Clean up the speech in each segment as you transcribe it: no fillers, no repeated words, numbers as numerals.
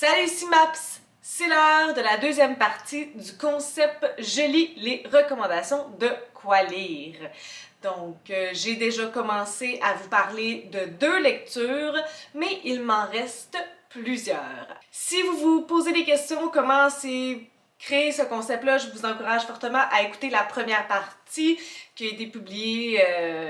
Salut Maps! C'est l'heure de la deuxième partie du concept Je lis les recommandations de quoi lire. Donc, j'ai déjà commencé à vous parler de 2 lectures, mais il m'en reste plusieurs. Si vous vous posez des questions, comment c'est créé ce concept-là, je vous encourage fortement à écouter la première partie qui a été publiée,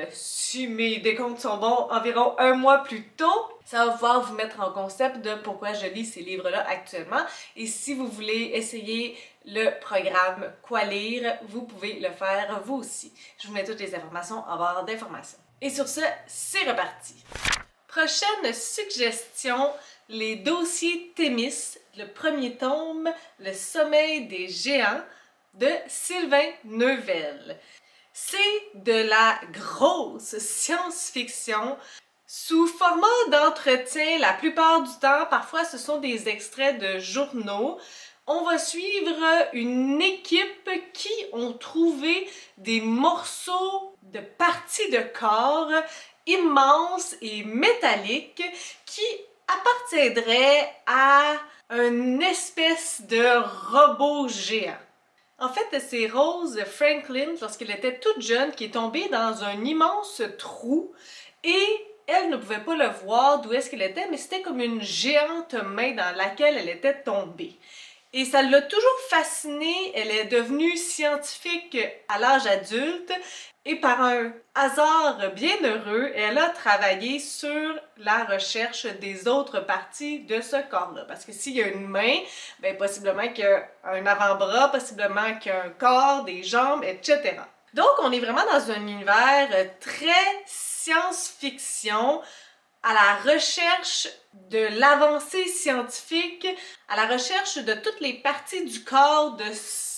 si mes décomptes sont bons, environ 1 mois plus tôt. Ça va pouvoir vous mettre en concept de pourquoi je lis ces livres-là actuellement. Et si vous voulez essayer le programme Quoi lire, vous pouvez le faire vous aussi. Je vous mets toutes les informations en barre d'informations. Et sur ce, c'est reparti! Prochaine suggestion, les dossiers Thémis, le premier tome, Le sommeil des géants, de Sylvain Neuvel. C'est de la grosse science-fiction sous format d'entretien la plupart du temps. Parfois, ce sont des extraits de journaux. On va suivre une équipe qui ont trouvé des morceaux de parties de corps immenses et métalliques qui appartiendraient à une espèce de robot géant. En fait, c'est Rose Franklin, lorsqu'elle était toute jeune, qui est tombée dans un immense trou et elle ne pouvait pas le voir d'où est-ce qu'elle était, mais c'était comme une géante main dans laquelle elle était tombée. Et ça l'a toujours fascinée, elle est devenue scientifique à l'âge adulte et par un hasard bien heureux, elle a travaillé sur la recherche des autres parties de ce corps-là. Parce que s'il y a une main, bien possiblement qu'il y a un avant-bras, possiblement qu'il y a un corps, des jambes, etc. Donc on est vraiment dans un univers très science-fiction, à la recherche de l'avancée scientifique, à la recherche de toutes les parties du corps de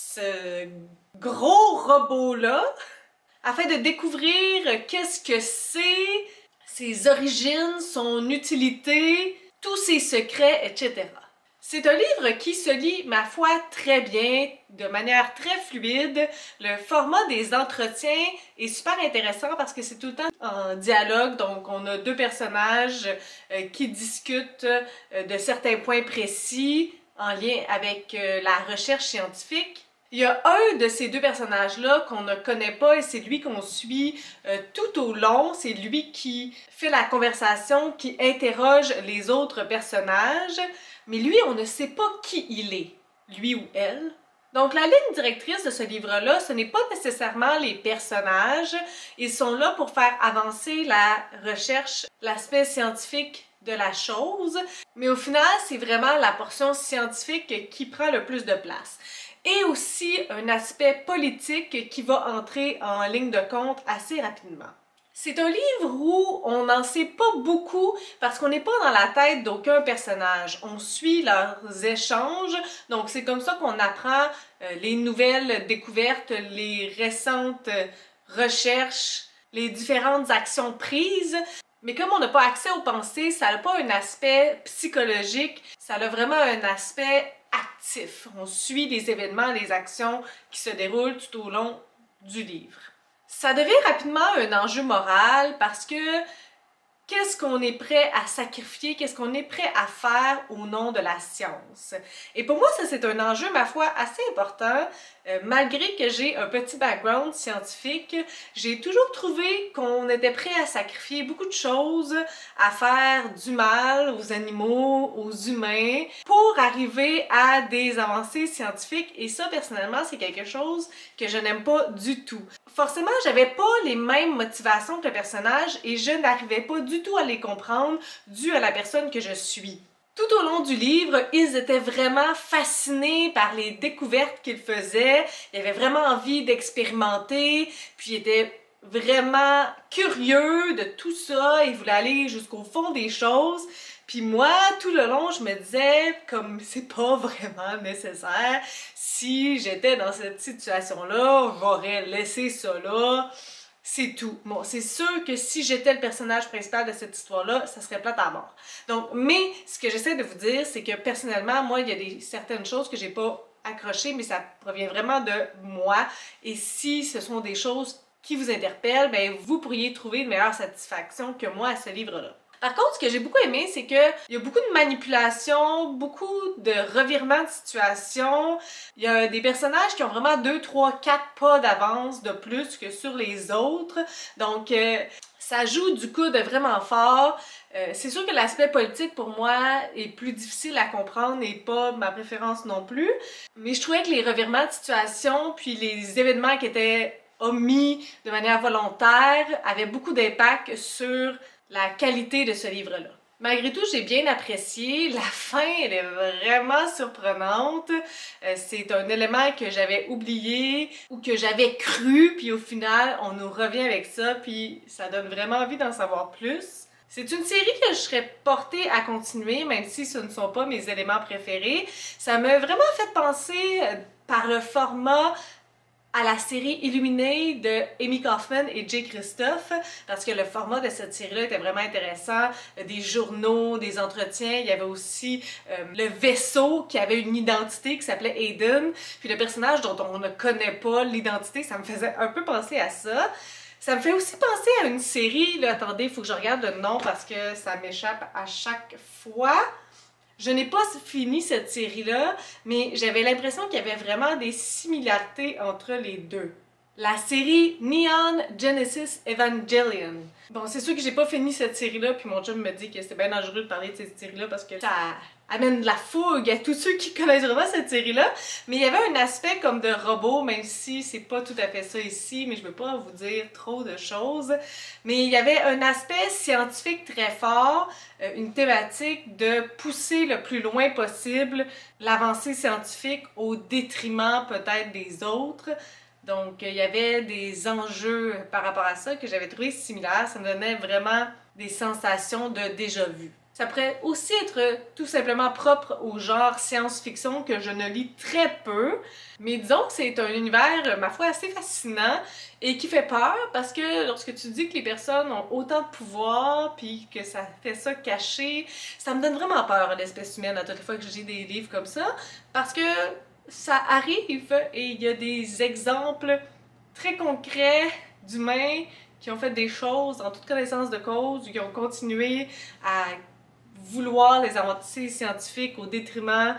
ce gros robot-là, afin de découvrir qu'est-ce que c'est, ses origines, son utilité, tous ses secrets, etc. C'est un livre qui se lit, ma foi, très bien, de manière très fluide. Le format des entretiens est super intéressant parce que c'est tout le temps en dialogue. Donc, on a 2 personnages qui discutent de certains points précis en lien avec la recherche scientifique. Il y a un de ces 2 personnages-là qu'on ne connaît pas et c'est lui qu'on suit tout au long. C'est lui qui fait la conversation, qui interroge les autres personnages. Mais lui, on ne sait pas qui il est, lui ou elle. Donc la ligne directrice de ce livre-là, ce n'est pas nécessairement les personnages. Ils sont là pour faire avancer la recherche, l'aspect scientifique de la chose. Mais au final, c'est vraiment la portion scientifique qui prend le plus de place. Et aussi un aspect politique qui va entrer en ligne de compte assez rapidement. C'est un livre où on n'en sait pas beaucoup parce qu'on n'est pas dans la tête d'aucun personnage. On suit leurs échanges, donc c'est comme ça qu'on apprend les nouvelles découvertes, les récentes recherches, les différentes actions prises. Mais comme on n'a pas accès aux pensées, ça n'a pas un aspect psychologique, ça a vraiment un aspect actif. On suit les événements, les actions qui se déroulent tout au long du livre. Ça devient rapidement un enjeu moral parce que qu'est-ce qu'on est prêt à sacrifier, qu'est-ce qu'on est prêt à faire au nom de la science? Et pour moi, ça c'est un enjeu, ma foi, assez important. Malgré que j'ai un petit background scientifique, j'ai toujours trouvé qu'on était prêt à sacrifier beaucoup de choses, à faire du mal aux animaux, aux humains, pour arriver à des avancées scientifiques. Et ça, personnellement, c'est quelque chose que je n'aime pas du tout. Forcément, j'avais pas les mêmes motivations que le personnage et je n'arrivais pas du tout à les comprendre dû à la personne que je suis. Tout au long du livre, ils étaient vraiment fascinés par les découvertes qu'ils faisaient. Ils avaient vraiment envie d'expérimenter, puis ils étaient vraiment curieux de tout ça. Ils voulaient aller jusqu'au fond des choses. Puis moi, tout le long, je me disais, comme c'est pas vraiment nécessaire, si j'étais dans cette situation-là, j'aurais laissé ça là. C'est tout. Bon, c'est sûr que si j'étais le personnage principal de cette histoire-là, ça serait plate à mort. Donc, mais ce que j'essaie de vous dire, c'est que personnellement, moi, il y a certaines choses que j'ai pas accrochées, mais ça provient vraiment de moi. Et si ce sont des choses qui vous interpellent, ben vous pourriez trouver une meilleure satisfaction que moi à ce livre-là. Par contre, ce que j'ai beaucoup aimé, c'est qu'il y a beaucoup de manipulation, beaucoup de revirements de situation. Il y a des personnages qui ont vraiment 2, 3, 4 pas d'avance de plus que sur les autres. Donc, ça joue du coup de vraiment fort. C'est sûr que l'aspect politique pour moi est plus difficile à comprendre et pas ma préférence non plus. Mais je trouvais que les revirements de situation puis les événements qui étaient omis de manière volontaire avaient beaucoup d'impact sur la qualité de ce livre-là. Malgré tout, j'ai bien apprécié. La fin, elle est vraiment surprenante. C'est un élément que j'avais oublié ou que j'avais cru, puis au final, on nous revient avec ça, puis ça donne vraiment envie d'en savoir plus. C'est une série que je serais portée à continuer, même si ce ne sont pas mes éléments préférés. Ça m'a vraiment fait penser, par le format, à la série Illuminée de Amy Kaufman et Jay Christophe, parce que le format de cette série-là était vraiment intéressant. Des journaux, des entretiens, il y avait aussi le vaisseau qui avait une identité qui s'appelait Aiden, puis le personnage dont on ne connaît pas l'identité, ça me faisait un peu penser à ça. Ça me fait aussi penser à une série, là, attendez, il faut que je regarde le nom parce que ça m'échappe à chaque fois. Je n'ai pas fini cette série-là, mais j'avais l'impression qu'il y avait vraiment des similarités entre les deux. La série Neon Genesis Evangelion. Bon, c'est sûr que j'ai pas fini cette série-là, puis mon chum me dit que c'est bien dangereux de parler de cette série-là parce que ça amène de la fougue à tous ceux qui connaissent vraiment cette série-là. Mais il y avait un aspect comme de robot, même si c'est pas tout à fait ça ici, mais je veux pas vous dire trop de choses. Mais il y avait un aspect scientifique très fort, une thématique de pousser le plus loin possible l'avancée scientifique au détriment peut-être des autres. Donc, il y avait des enjeux par rapport à ça que j'avais trouvé similaires. Ça me donnait vraiment des sensations de déjà-vu. Ça pourrait aussi être tout simplement propre au genre science-fiction que je ne lis très peu. Mais disons que c'est un univers, ma foi, assez fascinant et qui fait peur parce que lorsque tu dis que les personnes ont autant de pouvoir puis que ça fait ça caché, ça me donne vraiment peur, l'espèce humaine, à toutes les fois que j'ai des livres comme ça. Parce que ça arrive et il y a des exemples très concrets d'humains qui ont fait des choses en toute connaissance de cause ou qui ont continué à vouloir les avancées scientifiques au détriment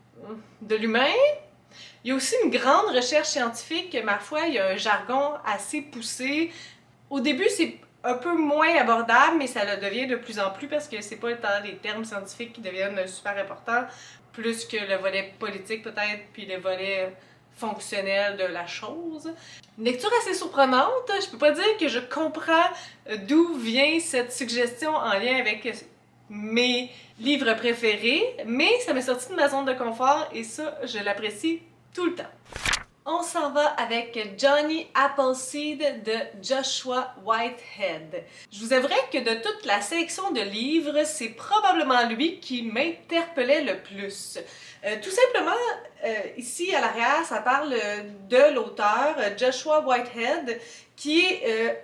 de l'humain. Il y a aussi une grande recherche scientifique, ma foi, il y a un jargon assez poussé. Au début, c'est un peu moins abordable, mais ça le devient de plus en plus parce que c'est pas tant les termes scientifiques qui deviennent super importants, plus que le volet politique peut-être, puis le volet fonctionnel de la chose. Une lecture assez surprenante, je peux pas dire que je comprends d'où vient cette suggestion en lien avec mes livres préférés, mais ça m'est sorti de ma zone de confort et ça, je l'apprécie tout le temps. On s'en va avec Johnny Appleseed de Joshua Whitehead. Je vous avouerai que de toute la sélection de livres, c'est probablement lui qui m'interpellait le plus. Tout simplement, ici à l'arrière, ça parle de l'auteur Joshua Whitehead, qui est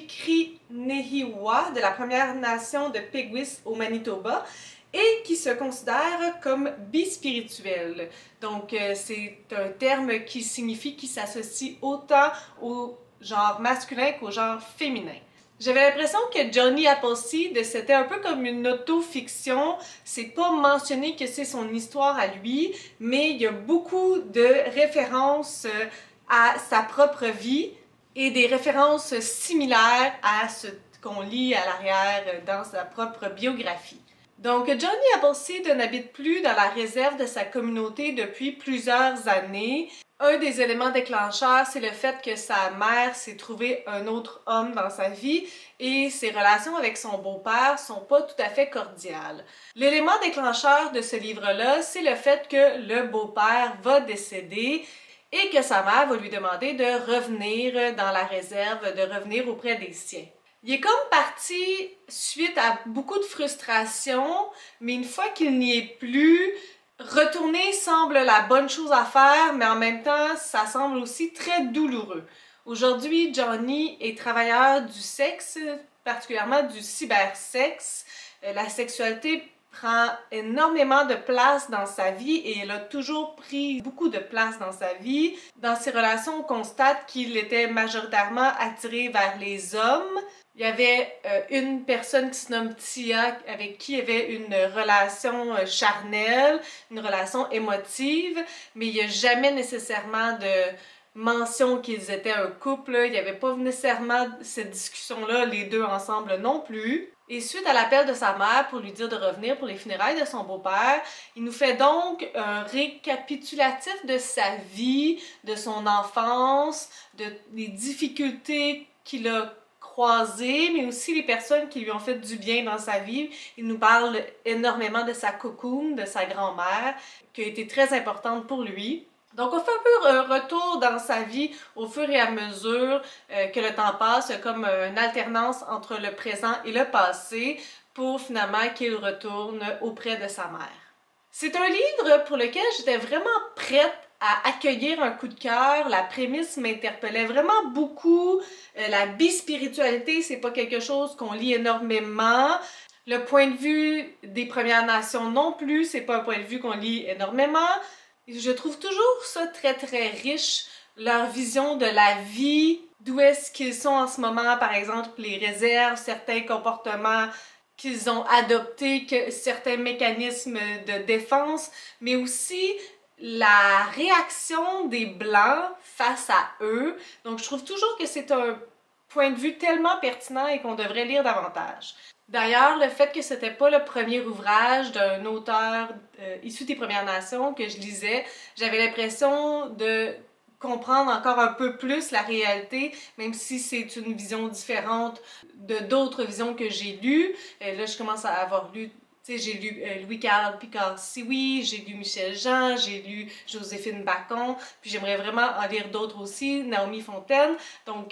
Ojikri-Nehiwa de la Première Nation de Peguis au Manitoba, et qui se considère comme bispirituel. Donc, c'est un terme qui signifie qu'il s'associe autant au genre masculin qu'au genre féminin. J'avais l'impression que Johnny Appleseed, c'était un peu comme une auto-fiction. C'est pas mentionné que c'est son histoire à lui, mais il y a beaucoup de références à sa propre vie et des références similaires à ce qu'on lit à l'arrière dans sa propre biographie. Donc, Johnny Appleseed n'habite plus dans la réserve de sa communauté depuis plusieurs années. Un des éléments déclencheurs, c'est le fait que sa mère s'est trouvé un autre homme dans sa vie et ses relations avec son beau-père sont pas tout à fait cordiales. L'élément déclencheur de ce livre-là, c'est le fait que le beau-père va décéder et que sa mère va lui demander de revenir dans la réserve, de revenir auprès des siens. Il est comme parti suite à beaucoup de frustration, mais une fois qu'il n'y est plus, retourner semble la bonne chose à faire, mais en même temps, ça semble aussi très douloureux. Aujourd'hui, Johnny est travailleur du sexe, particulièrement du cybersexe. La sexualité prend énormément de place dans sa vie et elle a toujours pris beaucoup de place dans sa vie. Dans ses relations, on constate qu'il était majoritairement attiré vers les hommes. Il y avait une personne qui se nomme Tia avec qui il y avait une relation charnelle, une relation émotive, mais il n'y a jamais nécessairement de mention qu'ils étaient un couple. Il n'y avait pas nécessairement cette discussion-là, les deux ensemble non plus. Et suite à l'appel de sa mère pour lui dire de revenir pour les funérailles de son beau-père, il nous fait donc un récapitulatif de sa vie, de son enfance, des difficultés qu'il a croisées, mais aussi les personnes qui lui ont fait du bien dans sa vie. Il nous parle énormément de sa cocoon, de sa grand-mère, qui a été très importante pour lui. Donc, on fait un peu un retour dans sa vie au fur et à mesure que le temps passe, comme une alternance entre le présent et le passé pour finalement qu'il retourne auprès de sa mère. C'est un livre pour lequel j'étais vraiment prête à accueillir un coup de cœur. La prémisse m'interpellait vraiment beaucoup. La bispiritualité, c'est pas quelque chose qu'on lit énormément. Le point de vue des Premières Nations non plus, c'est pas un point de vue qu'on lit énormément. Je trouve toujours ça très très riche, leur vision de la vie, d'où est-ce qu'ils sont en ce moment, par exemple les réserves, certains comportements qu'ils ont adoptés, certains mécanismes de défense, mais aussi la réaction des Blancs face à eux. Donc je trouve toujours que c'est un point de vue tellement pertinent et qu'on devrait lire davantage. D'ailleurs, le fait que c'était pas le premier ouvrage d'un auteur issu des Premières Nations que je lisais, j'avais l'impression de comprendre encore un peu plus la réalité, même si c'est une vision différente de d'autres visions que j'ai lues. Là, je commence à avoir lu, tu sais, j'ai lu Louis-Carl Picard-Sioui, j'ai lu Michel Jean, j'ai lu Joséphine Bacon, puis j'aimerais vraiment en lire d'autres aussi, Naomi Fontaine. Donc,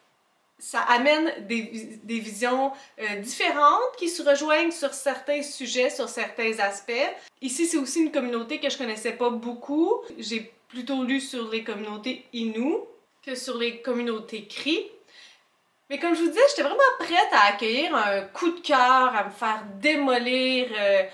ça amène des visions différentes qui se rejoignent sur certains sujets, sur certains aspects. Ici, c'est aussi une communauté que je connaissais pas beaucoup. J'ai plutôt lu sur les communautés Innu que sur les communautés Cri. Mais comme je vous disais, j'étais vraiment prête à accueillir un coup de cœur, à me faire démolir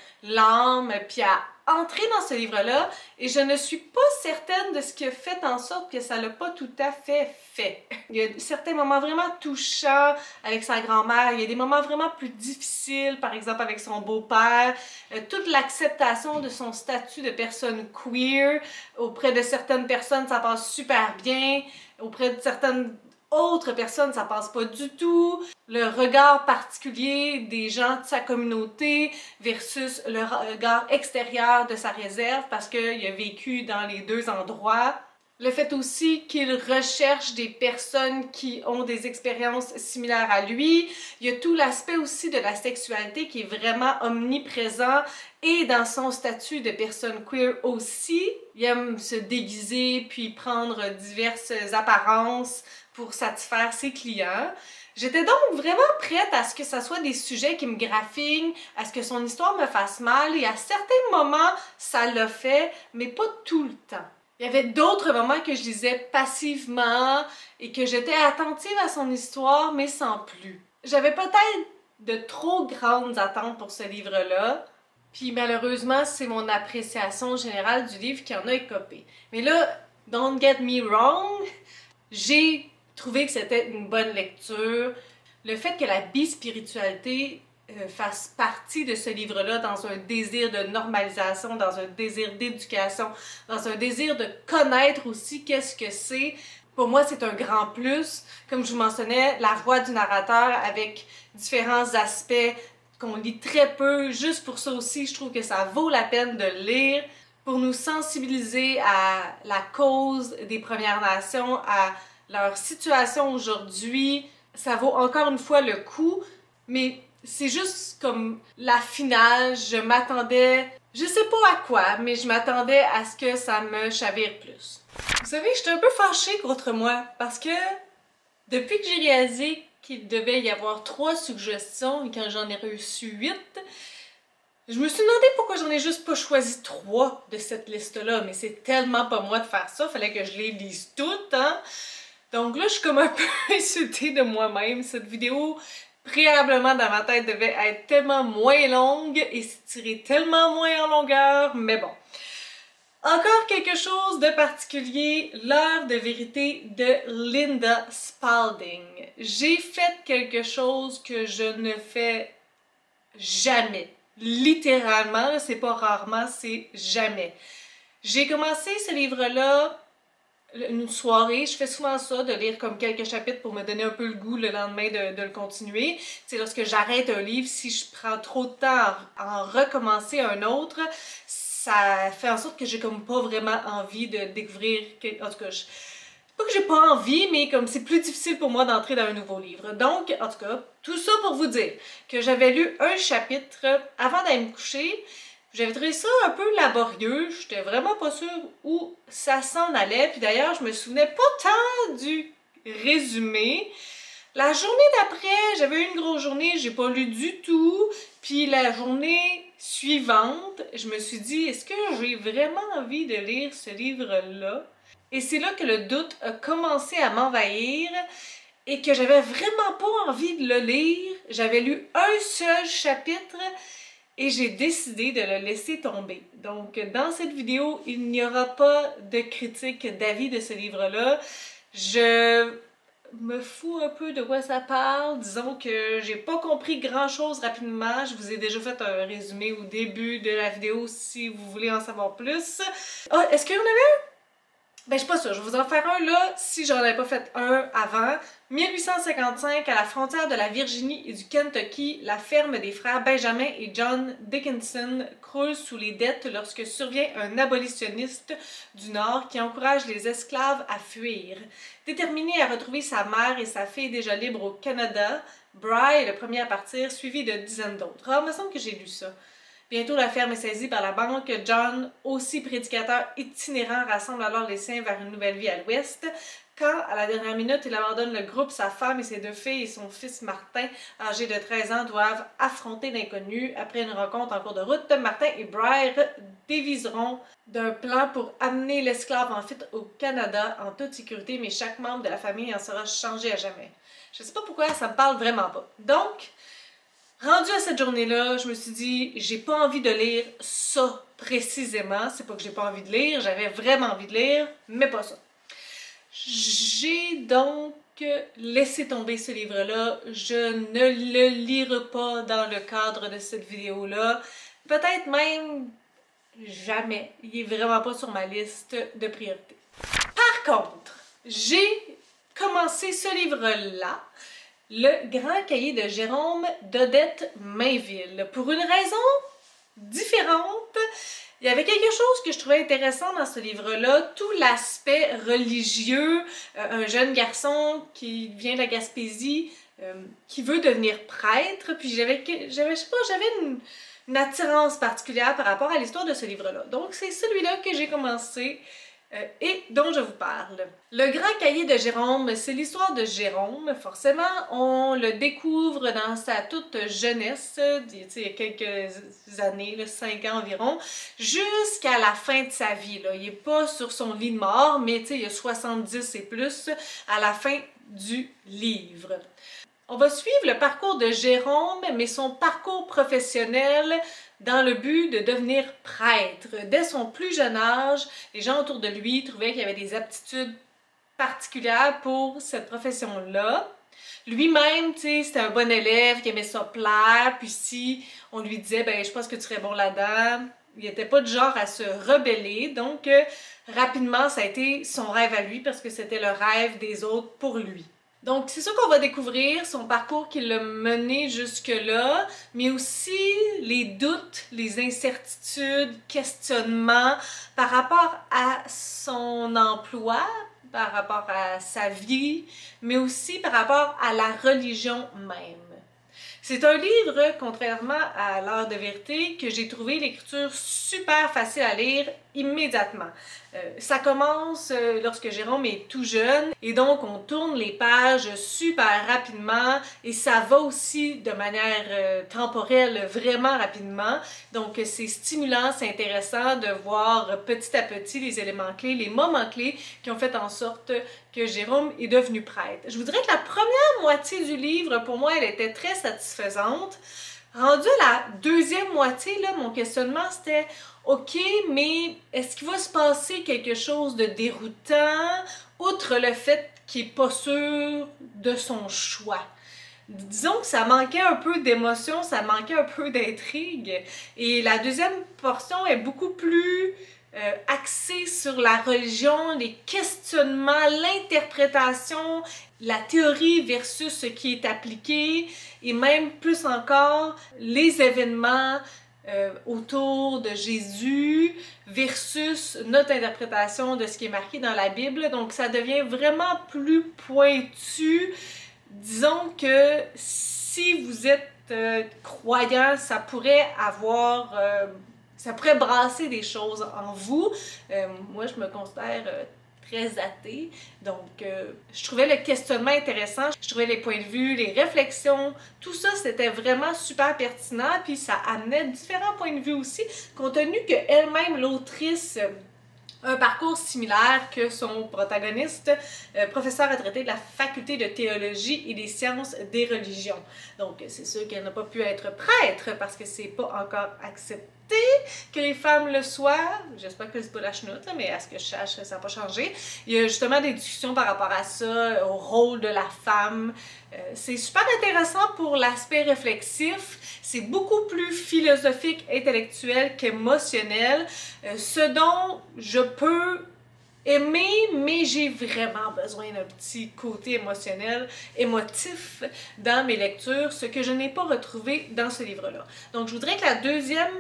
l'âme, puis à entrer dans ce livre-là, et je ne suis pas certaine de ce qui a fait en sorte que ça l'a pas tout à fait fait. Il y a certains moments vraiment touchants avec sa grand-mère, il y a des moments vraiment plus difficiles, par exemple avec son beau-père, toute l'acceptation de son statut de personne queer, auprès de certaines personnes ça passe super bien, auprès de certaines autres personnes, ça passe pas du tout. Le regard particulier des gens de sa communauté versus le regard extérieur de sa réserve parce qu'il a vécu dans les deux endroits. Le fait aussi qu'il recherche des personnes qui ont des expériences similaires à lui. Il y a tout l'aspect aussi de la sexualité qui est vraiment omniprésent et dans son statut de personne queer aussi. Il aime se déguiser puis prendre diverses apparences pour satisfaire ses clients. J'étais donc vraiment prête à ce que ça soit des sujets qui me graffinent, à ce que son histoire me fasse mal, et à certains moments, ça l'a fait, mais pas tout le temps. Il y avait d'autres moments que je lisais passivement et que j'étais attentive à son histoire, mais sans plus. J'avais peut-être de trop grandes attentes pour ce livre-là, puis malheureusement, c'est mon appréciation générale du livre qui en a écopé. Mais là, don't get me wrong, j'ai trouvé que c'était une bonne lecture. Le fait que la bispiritualité fasse partie de ce livre-là dans un désir de normalisation, dans un désir d'éducation, dans un désir de connaître aussi qu'est-ce que c'est, pour moi c'est un grand plus. Comme je vous mentionnais, la voix du narrateur avec différents aspects qu'on lit très peu, juste pour ça aussi je trouve que ça vaut la peine de lire, pour nous sensibiliser à la cause des Premières Nations, à leur situation aujourd'hui. Ça vaut encore une fois le coup, mais c'est juste comme la finale, je m'attendais, je sais pas à quoi, mais je m'attendais à ce que ça me chavire plus. Vous savez, j'étais un peu fâchée contre moi, parce que depuis que j'ai réalisé qu'il devait y avoir 3 suggestions et quand j'en ai reçu 8, je me suis demandé pourquoi j'en ai juste pas choisi 3 de cette liste-là, mais c'est tellement pas moi de faire ça, fallait que je les lise toutes, hein? Donc là, je suis comme un peu insultée de moi-même. Cette vidéo, préalablement dans ma tête, devait être tellement moins longue et s'étirer tellement moins en longueur, mais bon. Encore quelque chose de particulier, l'heure de vérité de Linda Spalding. J'ai fait quelque chose que je ne fais jamais. Littéralement, c'est pas rarement, c'est jamais. J'ai commencé ce livre-là une soirée, je fais souvent ça, de lire comme quelques chapitres pour me donner un peu le goût le lendemain de le continuer. C'est lorsque j'arrête un livre, si je prends trop de temps à en recommencer un autre, ça fait en sorte que j'ai comme pas vraiment envie de découvrir, en tout cas, pas que j'ai pas envie, mais comme c'est plus difficile pour moi d'entrer dans un nouveau livre. Donc, en tout cas, tout ça pour vous dire que j'avais lu un chapitre avant d'aller me coucher. J'avais trouvé ça un peu laborieux, j'étais vraiment pas sûre où ça s'en allait, puis d'ailleurs je me souvenais pas tant du résumé. La journée d'après, j'avais eu une grosse journée, j'ai pas lu du tout, puis la journée suivante, je me suis dit, est-ce que j'ai vraiment envie de lire ce livre-là? Et c'est là que le doute a commencé à m'envahir et que j'avais vraiment pas envie de le lire. J'avais lu un seul chapitre et j'ai décidé de le laisser tomber. Donc, dans cette vidéo, il n'y aura pas de critique d'avis de ce livre-là. Je me fous un peu de quoi ça parle. Disons que j'ai pas compris grand-chose rapidement. Je vous ai déjà fait un résumé au début de la vidéo si vous voulez en savoir plus. Ah, est-ce qu'il y en avait un? Ben, je suis pas sûre. Je vais vous en faire un là, si j'en avais pas fait un avant. 1855, à la frontière de la Virginie et du Kentucky, la ferme des frères Benjamin et John Dickinson croule sous les dettes lorsque survient un abolitionniste du Nord qui encourage les esclaves à fuir. Déterminé à retrouver sa mère et sa fille déjà libres au Canada, Bry est le premier à partir, suivi de dizaines d'autres. Ah, il me semble que j'ai lu ça. Bientôt, la ferme est saisie par la banque. John, aussi prédicateur itinérant, rassemble alors les siens vers une nouvelle vie à l'ouest. Quand, à la dernière minute, il abandonne le groupe, sa femme et ses deux filles et son fils Martin, âgé de 13 ans, doivent affronter l'inconnu. Après une rencontre en cours de route, Martin et Bry déviseront d'un plan pour amener l'esclave en fuite au Canada en toute sécurité, mais chaque membre de la famille en sera changé à jamais. Je sais pas pourquoi, ça me parle vraiment pas. Donc, rendu à cette journée-là, je me suis dit, j'ai pas envie de lire ça précisément. C'est pas que j'ai pas envie de lire, j'avais vraiment envie de lire, mais pas ça. J'ai donc laissé tomber ce livre-là. Je ne le lirai pas dans le cadre de cette vidéo-là. Peut-être même jamais. Il est vraiment pas sur ma liste de priorités. Par contre, j'ai commencé ce livre-là, Le Grand Cahier de Jérôme d'Odette Mainville. Pour une raison différente, il y avait quelque chose que je trouvais intéressant dans ce livre-là, tout l'aspect religieux, un jeune garçon qui vient de la Gaspésie, qui veut devenir prêtre, puis j'avais une attirance particulière par rapport à l'histoire de ce livre-là. Donc c'est celui-là que j'ai commencé et dont je vous parle. Le Grand Cahier de Jérôme, c'est l'histoire de Jérôme. Forcément, on le découvre dans sa toute jeunesse, il y a quelques années, 5 ans environ, jusqu'à la fin de sa vie. Là. Il n'est pas sur son lit de mort, mais il y a 70 et plus à la fin du livre. On va suivre le parcours de Jérôme, mais son parcours professionnel dans le but de devenir prêtre. Dès son plus jeune âge, les gens autour de lui trouvaient qu'il y avait des aptitudes particulières pour cette profession-là. Lui-même, c'était un bon élève, qui aimait ça plaire, puis si on lui disait « ben je pense que tu serais bon là-dedans », il n'était pas du genre à se rebeller, donc rapidement ça a été son rêve à lui parce que c'était le rêve des autres pour lui. Donc, c'est ça qu'on va découvrir, son parcours qui l'a mené jusque-là, mais aussi les doutes, les incertitudes, questionnements par rapport à son emploi, par rapport à sa vie, mais aussi par rapport à la religion même. C'est un livre, contrairement à L'Heure de vérité, que j'ai trouvé l'écriture super facile à lire immédiatement. Ça commence lorsque Jérôme est tout jeune et donc on tourne les pages super rapidement et ça va aussi de manière temporelle vraiment rapidement. Donc c'est stimulant, c'est intéressant de voir petit à petit les éléments clés, les moments clés qui ont fait en sorte que Jérôme est devenu prêtre. Je vous dirais que la première moitié du livre, pour moi, elle était très satisfaisante. Rendu à la deuxième moitié, là, mon questionnement c'était OK, mais est-ce qu'il va se passer quelque chose de déroutant, outre le fait qu'il n'est pas sûr de son choix? Disons que ça manquait un peu d'émotion, ça manquait un peu d'intrigue. Et la deuxième portion est beaucoup plus axée sur la religion, les questionnements, l'interprétation, la théorie versus ce qui est appliqué, et même plus encore les événements autour de Jésus versus notre interprétation de ce qui est marqué dans la Bible. Donc ça devient vraiment plus pointu. Disons que si vous êtes croyant, ça pourrait avoir, ça pourrait brasser des choses en vous. Moi, je me considère très athée, donc je trouvais le questionnement intéressant, je trouvais les points de vue, les réflexions, tout ça c'était vraiment super pertinent, puis ça amenait différents points de vue aussi, compte tenu qu'elle-même, l'autrice, un parcours similaire que son protagoniste, professeur retraité de la faculté de théologie et des sciences des religions. Donc, c'est sûr qu'elle n'a pas pu être prêtre parce que c'est pas encore accepté que les femmes le soient. J'espère que c'est pas la chenoute, mais à ce que je sache, ça n'a pas changé. Il y a justement des discussions par rapport à ça, au rôle de la femme. C'est super intéressant pour l'aspect réflexif. C'est beaucoup plus philosophique, intellectuel qu'émotionnel. Ce dont je peux aimer, mais j'ai vraiment besoin d'un petit côté émotionnel, émotif dans mes lectures, ce que je n'ai pas retrouvé dans ce livre-là. Donc, je voudrais que la deuxième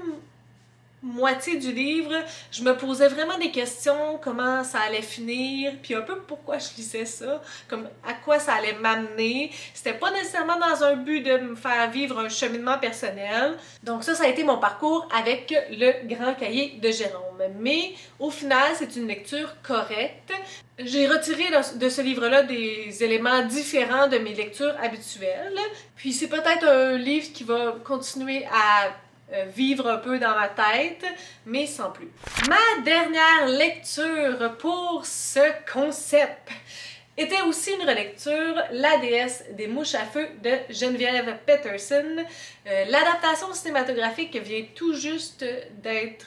moitié du livre, je me posais vraiment des questions, comment ça allait finir, puis un peu pourquoi je lisais ça, comme à quoi ça allait m'amener. C'était pas nécessairement dans un but de me faire vivre un cheminement personnel. Donc ça a été mon parcours avec le Grand Cahier de Jérôme. Mais au final, c'est une lecture correcte. J'ai retiré de ce livre-là des éléments différents de mes lectures habituelles. Puis c'est peut-être un livre qui va continuer à vivre un peu dans ma tête, mais sans plus. Ma dernière lecture pour ce concept était aussi une relecture, La déesse des mouches à feu de Geneviève Peterson. L'adaptation cinématographique vient tout juste d'être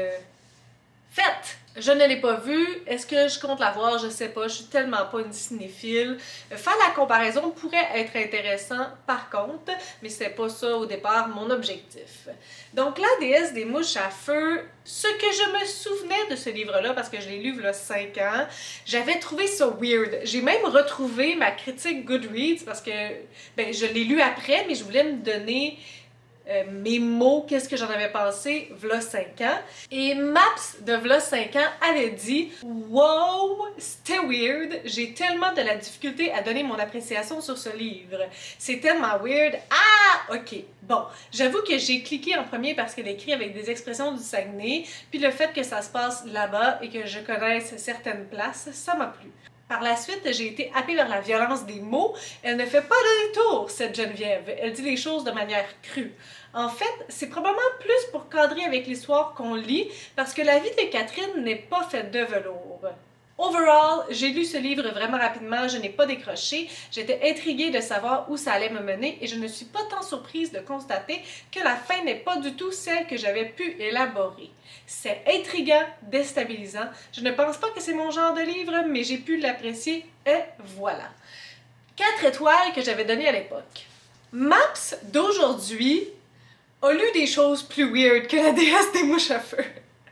faite. Je ne l'ai pas vue. Est-ce que je compte la voir? Je sais pas. Je suis tellement pas une cinéphile. Faire la comparaison pourrait être intéressant par contre, mais c'est pas ça au départ mon objectif. Donc, La déesse des mouches à feu, ce que je me souvenais de ce livre-là, parce que je l'ai lu il y a 5 ans, j'avais trouvé ça weird. J'ai même retrouvé ma critique Goodreads parce que ben, je l'ai lu après, mais je voulais me donner mes mots, qu'est-ce que j'en avais pensé v'là 5 ans. Et Maps de v'là 5 ans avait dit « Wow, c'était weird, j'ai tellement de la difficulté à donner mon appréciation sur ce livre. C'est tellement weird. Ah, ok. Bon, j'avoue que j'ai cliqué en premier parce qu'elle écrit avec des expressions du Saguenay, puis le fait que ça se passe là-bas et que je connaisse certaines places, ça m'a plu. Par la suite, j'ai été happée vers la violence des mots. Elle ne fait pas de détour, cette Geneviève. Elle dit les choses de manière crue. En fait, c'est probablement plus pour cadrer avec l'histoire qu'on lit, parce que la vie de Catherine n'est pas faite de velours. Overall, j'ai lu ce livre vraiment rapidement, je n'ai pas décroché, j'étais intriguée de savoir où ça allait me mener et je ne suis pas tant surprise de constater que la fin n'est pas du tout celle que j'avais pu élaborer. C'est intriguant, déstabilisant, je ne pense pas que c'est mon genre de livre, mais j'ai pu l'apprécier et voilà. 4 étoiles que j'avais données à l'époque. Maps d'aujourd'hui a lu des choses plus weird que La déesse des mouches à feu.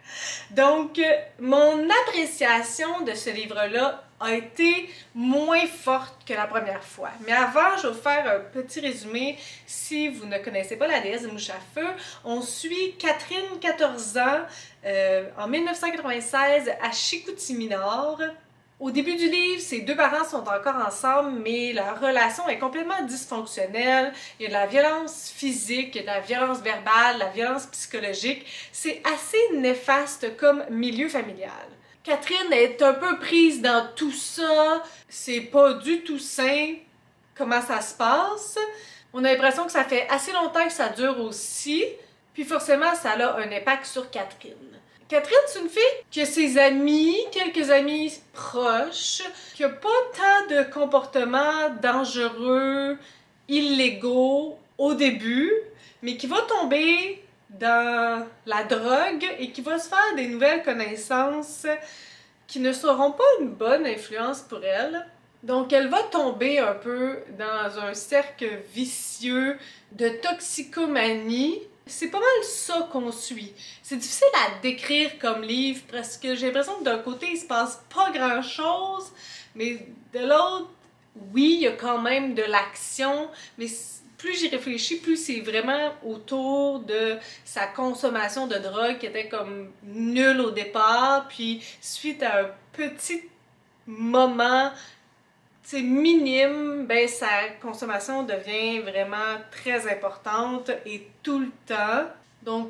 Donc, mon appréciation de ce livre-là a été moins forte que la première fois. Mais avant, je vais vous faire un petit résumé. Si vous ne connaissez pas La déesse des mouches à feu, on suit Catherine, 14 ans, en 1996 à Chicoutimi-Nord. Au début du livre, ses deux parents sont encore ensemble, mais leur relation est complètement dysfonctionnelle. Il y a de la violence physique, il y a de la violence verbale, de la violence psychologique. C'est assez néfaste comme milieu familial. Catherine est un peu prise dans tout ça. C'est pas du tout sain comment ça se passe. On a l'impression que ça fait assez longtemps que ça dure aussi. Puis forcément, ça a un impact sur Catherine. Catherine, c'est une fille qui a ses amis, quelques amis proches, qui a pas tant de comportements dangereux, illégaux au début, mais qui va tomber dans la drogue et qui va se faire des nouvelles connaissances qui ne seront pas une bonne influence pour elle. Donc elle va tomber un peu dans un cercle vicieux de toxicomanie. C'est pas mal ça qu'on suit. C'est difficile à décrire comme livre parce que j'ai l'impression que d'un côté il se passe pas grand chose, mais de l'autre, oui, il y a quand même de l'action, mais plus j'y réfléchis, plus c'est vraiment autour de sa consommation de drogue qui était comme nulle au départ, puis suite à un petit moment minime, ben sa consommation devient vraiment très importante et tout le temps. Donc,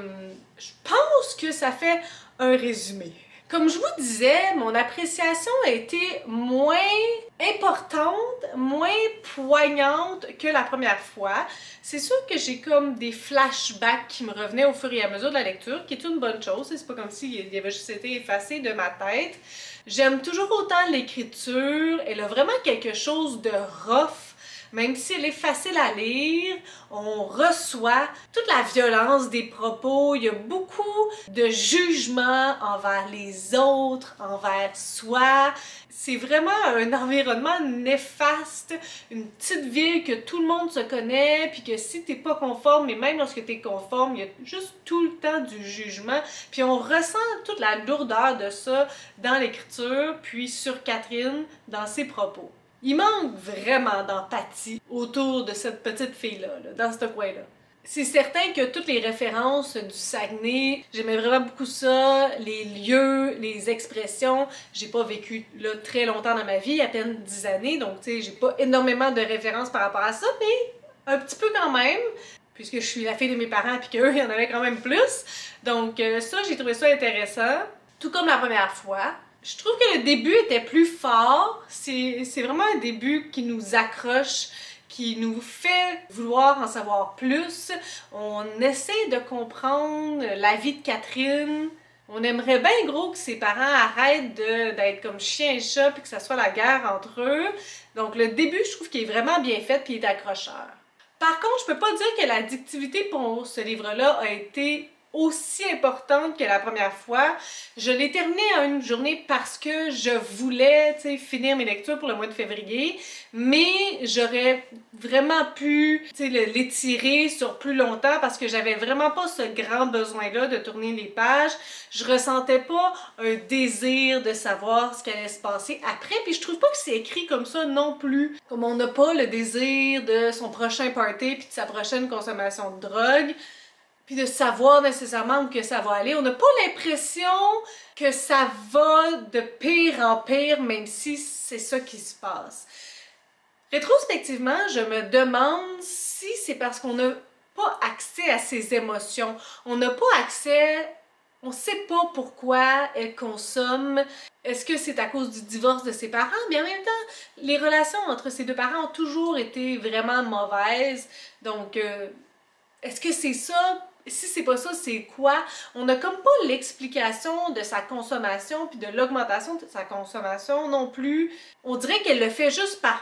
je pense que ça fait un résumé. Comme je vous disais, mon appréciation a été moins importante, moins poignante que la première fois. C'est sûr que j'ai comme des flashbacks qui me revenaient au fur et à mesure de la lecture, qui est une bonne chose. C'est pas comme s'il avait juste été effacé de ma tête. J'aime toujours autant l'écriture. Elle a vraiment quelque chose de rough. Même si elle est facile à lire, on reçoit toute la violence des propos, il y a beaucoup de jugement envers les autres, envers soi. C'est vraiment un environnement néfaste, une petite ville que tout le monde se connaît, puis que si t'es pas conforme, mais même lorsque t'es conforme, il y a juste tout le temps du jugement, puis on ressent toute la lourdeur de ça dans l'écriture, puis sur Catherine, dans ses propos. Il manque vraiment d'empathie autour de cette petite fille-là, dans ce coin-là. C'est certain que toutes les références du Saguenay, j'aimais vraiment beaucoup ça, les lieux, les expressions. J'ai pas vécu là très longtemps dans ma vie, à peine 10 années, donc tu sais, j'ai pas énormément de références par rapport à ça, mais un petit peu quand même, puisque je suis la fille de mes parents puis qu'eux, il y en avait quand même plus. Donc ça, j'ai trouvé ça intéressant, tout comme la première fois. Je trouve que le début était plus fort. C'est vraiment un début qui nous accroche, qui nous fait vouloir en savoir plus. On essaie de comprendre la vie de Catherine. On aimerait bien gros que ses parents arrêtent d'être comme chien et chat puis que ça soit la guerre entre eux. Donc le début, je trouve qu'il est vraiment bien fait puis il est accrocheur. Par contre, je peux pas dire que l'addictivité pour ce livre-là a été aussi importante que la première fois. Je l'ai terminé en une journée parce que je voulais finir mes lectures pour le mois de février, mais j'aurais vraiment pu l'étirer sur plus longtemps parce que j'avais vraiment pas ce grand besoin-là de tourner les pages. Je ressentais pas un désir de savoir ce qui allait se passer après, puis je trouve pas que c'est écrit comme ça non plus. Comme on n'a pas le désir de son prochain party puis de sa prochaine consommation de drogue, puis de savoir nécessairement où que ça va aller. On n'a pas l'impression que ça va de pire en pire, même si c'est ça qui se passe. Rétrospectivement, je me demande si c'est parce qu'on n'a pas accès à ses émotions. On n'a pas accès... On sait pas pourquoi elle consomme. Est-ce que c'est à cause du divorce de ses parents? Mais en même temps, les relations entre ces deux parents ont toujours été vraiment mauvaises. Donc, est-ce que c'est ça? Si c'est pas ça, c'est quoi? On n'a comme pas l'explication de sa consommation puis de l'augmentation de sa consommation non plus. On dirait qu'elle le fait juste par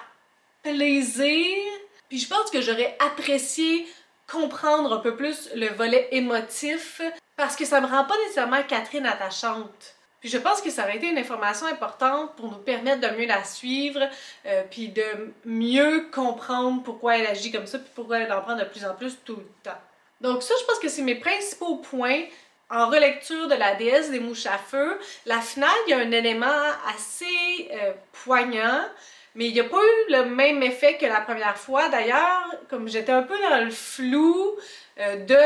plaisir. Puis je pense que j'aurais apprécié comprendre un peu plus le volet émotif parce que ça me rend pas nécessairement Catherine attachante. Puis je pense que ça aurait été une information importante pour nous permettre de mieux la suivre, puis de mieux comprendre pourquoi elle agit comme ça, puis pourquoi elle en prend de plus en plus tout le temps. Donc ça, je pense que c'est mes principaux points. En relecture de La déesse des mouches à feu, la finale, il y a un élément assez poignant, mais il n'y a pas eu le même effet que la première fois. D'ailleurs, comme j'étais un peu dans le flou de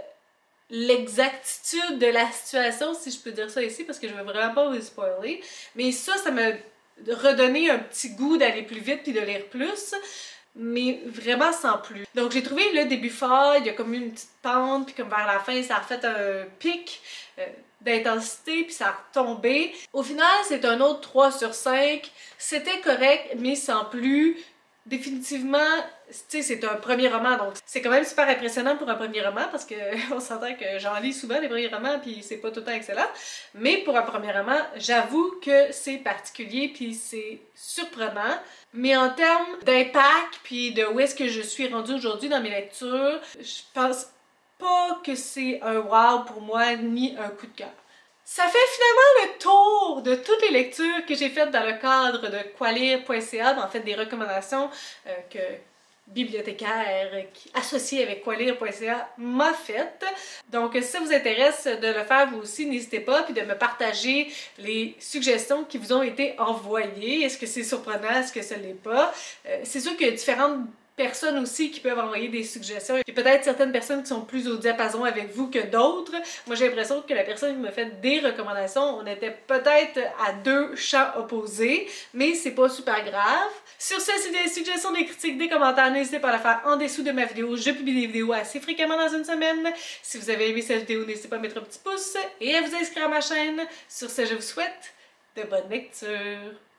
l'exactitude de la situation, si je peux dire ça ici, parce que je veux vraiment pas vous spoiler, mais ça m'a redonné un petit goût d'aller plus vite puis de lire plus, mais vraiment sans plus. Donc j'ai trouvé le début fort, il y a comme eu une petite pente, puis comme vers la fin, ça a refait un pic d'intensité, puis ça a retombé. Au final, c'est un autre 3 sur 5. C'était correct, mais sans plus. Définitivement, tu sais, c'est un premier roman, donc c'est quand même super impressionnant pour un premier roman, parce que on s'entend que j'en lis souvent des premiers romans, puis c'est pas tout le temps excellent. Mais pour un premier roman, j'avoue que c'est particulier, puis c'est surprenant. Mais en termes d'impact, puis de où est-ce que je suis rendue aujourd'hui dans mes lectures, je pense pas que c'est un wow pour moi ni un coup de cœur. Ça fait finalement le tour de toutes les lectures que j'ai faites dans le cadre de quoilire.ca, en fait des recommandations que bibliothécaire associé avec quoilire.ca m'a faites. Donc si ça vous intéresse de le faire vous aussi, n'hésitez pas, puis de me partager les suggestions qui vous ont été envoyées. Est-ce que c'est surprenant, est-ce que ça l'est pas? C'est sûr qu'il y a différentes personnes aussi qui peuvent envoyer des suggestions. Il y a peut-être certaines personnes qui sont plus au diapason avec vous que d'autres. Moi, j'ai l'impression que la personne qui m'a fait des recommandations, on était peut-être à deux champs opposés, mais c'est pas super grave. Sur ce, si vous avez des suggestions, des critiques, des commentaires, n'hésitez pas à le faire en dessous de ma vidéo. Je publie des vidéos assez fréquemment dans une semaine. Si vous avez aimé cette vidéo, n'hésitez pas à mettre un petit pouce et à vous inscrire à ma chaîne. Sur ce, je vous souhaite de bonnes lectures.